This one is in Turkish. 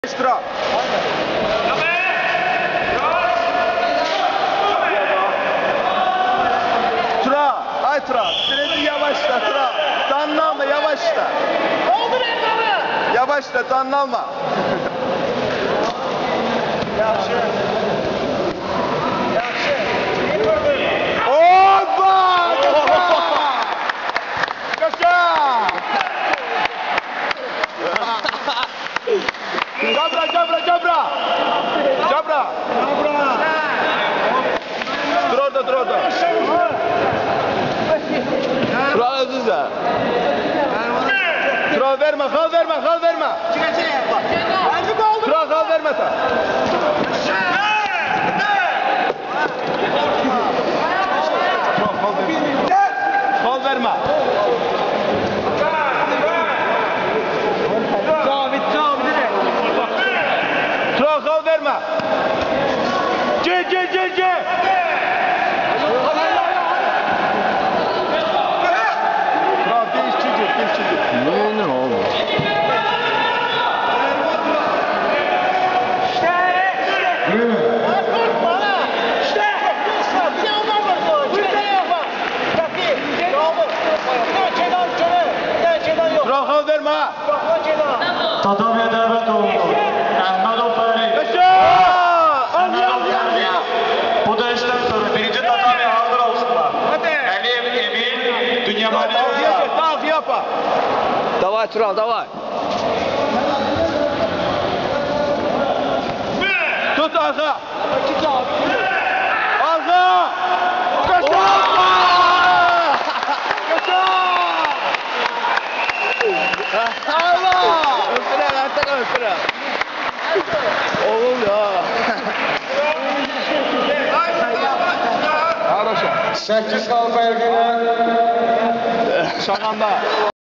Ekstra. Tura, ay Tura, süreci yavaşla Tura. Tanınma yavaşla. Oldur Emre'mi. Yavaşla, tanınma. Yaxşı. Yaxşı. Hoppa! Kaça! Cabra, cabra, cabra! Cabra! Dur orada, dur orada. Tura özüzle. Tura verme, hal verme, hal verme. Tura hal verme sen. Hal verme. Tura hal verme. C. Tura değişçici. Ne oldu? Tura hal verme. Tatamiye davet olundu. Ahmedov Fahri. Yaşa! Al ya. Bu da işten sonra birinci tatamiye hazır olsunlar. Aliyev Emil, Dünya Mali Так, япа. Давай, Турал, давай. Tut ağa. Ağa. Kaça! Kaça! Allah! Öpüler, artık öpüler. Oğlum ya. Хорошо. 8 halka erkeğine Şakanda.